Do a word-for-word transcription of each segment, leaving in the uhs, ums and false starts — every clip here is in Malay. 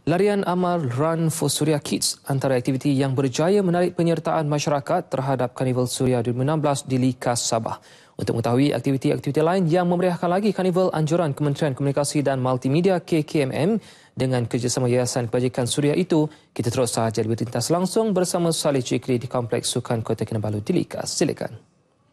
Larian amal Run for Suria Kids antara aktiviti yang berjaya menarik penyertaan masyarakat terhadap Karnival Suria dua ribu enam belas di Likas Sabah. Untuk mengetahui aktiviti-aktiviti lain yang memeriahkan lagi Karnival, anjuran Kementerian Komunikasi dan Multimedia K K M M dengan kerjasama Yayasan Kebajikan Suria itu, kita terus sahaja bertintas langsung bersama Salih Cikri di Kompleks Sukan Kota Kinabalu di Likas. Silakan.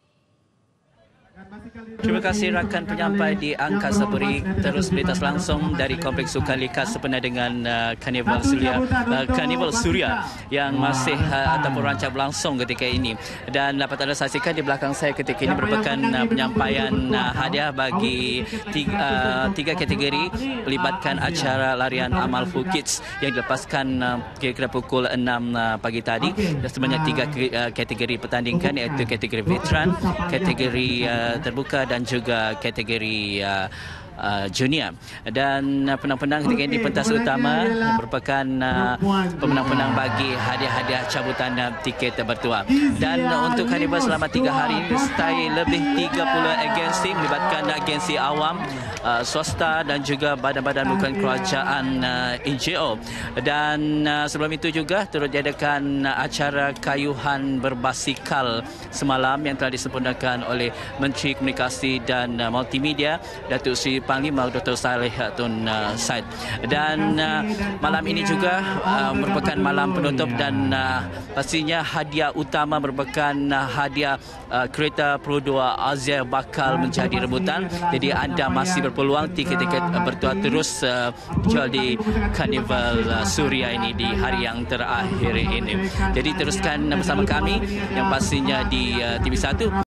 Terima kasih rakan penyampai di Angkasa Puri, terus berlintas langsung dari Kompleks Sukan Likas sempena dengan uh, Karnival Suria uh, Karnival Suria yang masih uh, ataupun rancang berlangsung ketika ini. Dan dapat anda saksikan di belakang saya ketika ini merupakan uh, penyampaian uh, hadiah bagi tiga, uh, tiga kategori melibatkan acara larian amal for kids yang dilepaskan uh, kira-kira pukul enam uh, pagi tadi. Dan sebanyak tiga uh, kategori pertandingan, iaitu kategori veteran, kategori uh, terbuka dan juga kategori uh, uh, junior. Dan uh, penang-penang ketika ini pentas utama merupakan uh, pemenang-penang bagi hadiah-hadiah cabutan uh, tiket bertuah. Dan uh, untuk Karnival selama tiga hari ini disertai lebih tiga puluh agensi melibatkan agensi awam, uh, swasta dan juga badan-badan bukan kerajaan uh, N G O. Dan uh, sebelum itu juga turut diadakan uh, acara kayuhan berbasikal semalam yang telah disempurnakan oleh Menteri Komunikasi dan uh, Multimedia Datuk Seri Panglima Doktor Saleh Tun uh, Said. Dan uh, malam ini juga uh, merupakan malam penutup dan uh, pastinya hadiah utama merupakan uh, hadiah uh, kereta Pro dua Azia bakal menjadi rebutan. Jadi anda masih berpeluang tiket-tiket uh, bertuah terus uh, jual di Karnival uh, Suria ini di hari yang terakhir ini. Jadi teruskan bersama kami yang pastinya di uh, T V satu.